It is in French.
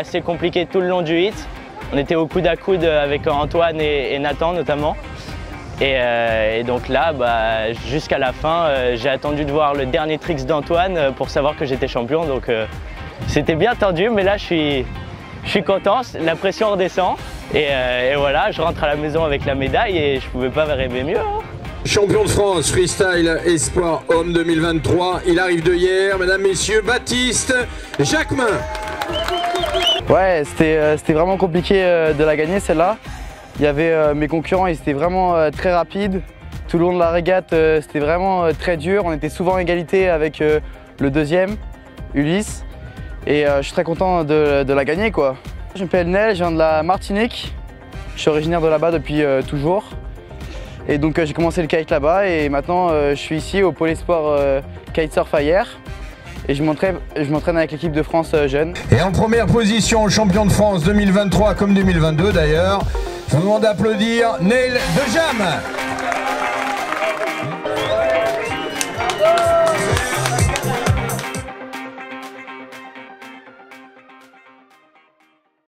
assez compliqué tout le long du hit. On était au coude à coude avec Antoine et Nathan notamment. Et donc là, jusqu'à la fin, j'ai attendu de voir le dernier tricks d'Antoine pour savoir que j'étais champion. Donc c'était bien tendu, mais là je suis content, la pression redescend. Et voilà, je rentre à la maison avec la médaille et je pouvais pas rêver mieux. Hein. Champion de France freestyle espoir homme 2023, il arrive de hier, mesdames, messieurs, Baptiste Jacquemin. Ouais, c'était vraiment compliqué de la gagner celle-là. Il y avait mes concurrents, ils étaient vraiment très rapides. Tout le long de la régate, c'était vraiment très dur. On était souvent en égalité avec le deuxième, Ulysse. Et je suis très content de la gagner, quoi. Je m'appelle Nel, je viens de la Martinique. Je suis originaire de là-bas depuis toujours. Et donc j'ai commencé le kite là-bas et maintenant je suis ici au Pôle Espoir Kitesurf à Hyères. Et je m'entraîne avec l'équipe de France jeune. Et en première position, champion de France 2023 comme 2022 d'ailleurs, je vous demande d'applaudir Neil Dejam.